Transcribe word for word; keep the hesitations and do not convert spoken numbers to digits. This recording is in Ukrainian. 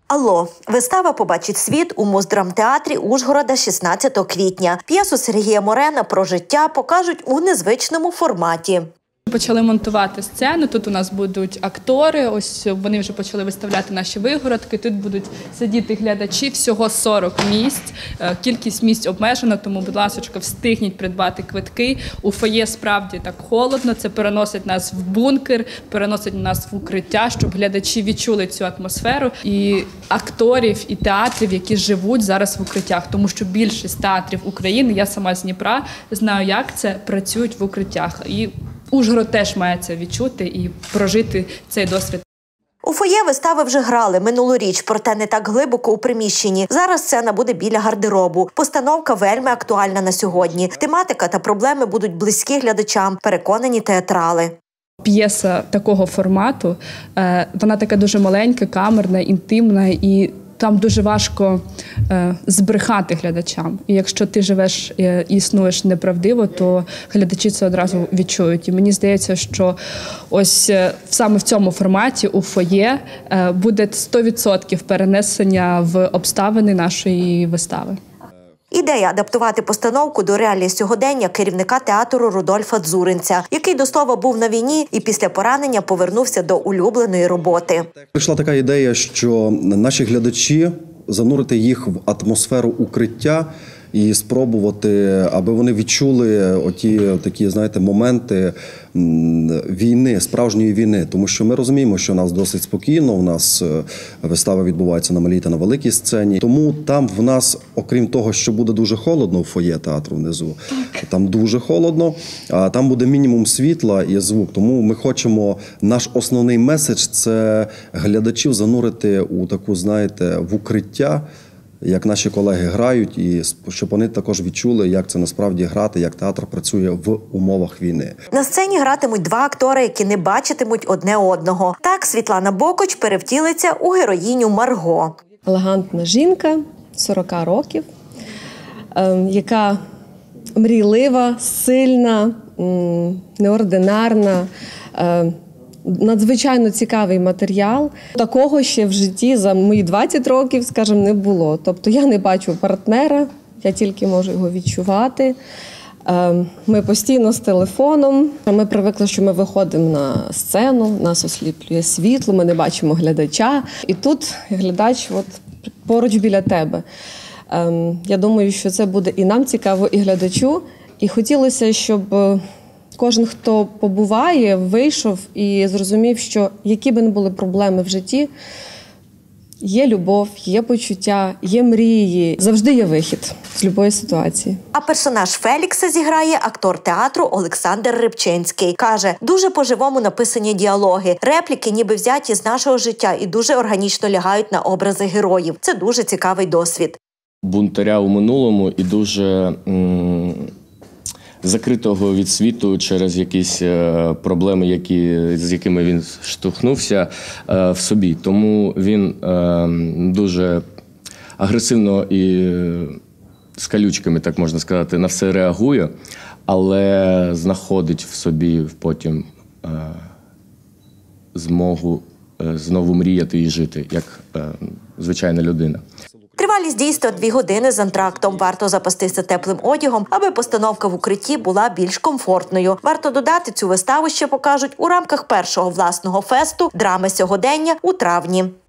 Алло. Вистава побачить світ у Мосдрамтеатрі Ужгорода шістнадцятого квітня. П'єсу Сергія Морена про життя покажуть у незвичному форматі. Почали монтувати сцену, тут у нас будуть актори, ось вони вже почали виставляти наші вигородки, тут будуть сидіти глядачі, всього сорок місць, кількість місць обмежена, тому, будь ласка, встигніть придбати квитки. У фоє справді так холодно, це переносить нас в бункер, переносить нас в укриття, щоб глядачі відчули цю атмосферу і акторів, і театрів, які живуть зараз в укриттях, тому що більшість театрів України, я сама з Дніпра, знаю, як це, працюють в укриттях. І Ужгород теж має це відчути і прожити цей досвід. У фоє вистави вже грали минулоріч, проте не так глибоко у приміщенні. Зараз сцена буде біля гардеробу. Постановка вельми актуальна на сьогодні. Тематика та проблеми будуть близькі глядачам, переконані театрали. П'єса такого формату, вона така дуже маленька, камерна, інтимна і там дуже важко е, збрехати глядачам. І якщо ти живеш і існуєш неправдиво, то глядачі це одразу відчують. І мені здається, що ось саме в цьому форматі у фоє е, буде сто відсотків перенесення в обставини нашої вистави. Ідея адаптувати постановку до реалій сьогодення керівника театру Рудольфа Дзуринця, який, до слова, був на війні і після поранення повернувся до улюбленої роботи. Прийшла така ідея, що наші глядачі, занурити їх в атмосферу укриття і спробувати, аби вони відчули оті такі, знаєте, моменти війни, справжньої війни. Тому що ми розуміємо, що у нас досить спокійно, у нас вистава відбувається на малій та на великій сцені. Тому там в нас, окрім того, що буде дуже холодно в фоє театру внизу, там дуже холодно, а там буде мінімум світла і звук. Тому ми хочемо, наш основний меседж – це глядачів занурити у таку, знаєте, в укриття, як наші колеги грають, і щоб вони також відчули, як це насправді грати, як театр працює в умовах війни. На сцені гратимуть два актори, які не бачитимуть одне одного. Так Світлана Бокоч перевтілиться у героїню Марго. Елегантна жінка, сорок років, яка мрійлива, сильна, неординарна, надзвичайно цікавий матеріал. Такого ще в житті за мої двадцять років, скажімо, не було. Тобто я не бачу партнера, я тільки можу його відчувати. Ми постійно з телефоном. Ми привикли, що ми виходимо на сцену, нас осліплює світло, ми не бачимо глядача. І тут глядач от поруч біля тебе. Я думаю, що це буде і нам цікаво, і глядачу. І хотілося, щоб кожен, хто побуває, вийшов і зрозумів, що які б не були проблеми в житті, є любов, є почуття, є мрії. Завжди є вихід з будь-якої ситуації. А персонаж Фелікса зіграє актор театру Олександр Рибчинський. Каже, дуже по-живому написані діалоги. Репліки ніби взяті з нашого життя і дуже органічно лягають на образи героїв. Це дуже цікавий досвід. Бунтаря у минулому і дуже м- закритого від світу через якісь проблеми, які, з якими він штовхнувся в собі. Тому він дуже агресивно і з колючками, так можна сказати, на все реагує, але знаходить в собі потім змогу знову мріяти і жити, як звичайна людина. Тривалість дійства дві години з антрактом. Варто запастися теплим одягом, аби постановка в укритті була більш комфортною. Варто додати, цю виставу ще покажуть у рамках першого власного фесту «Драми сьогодення» у травні.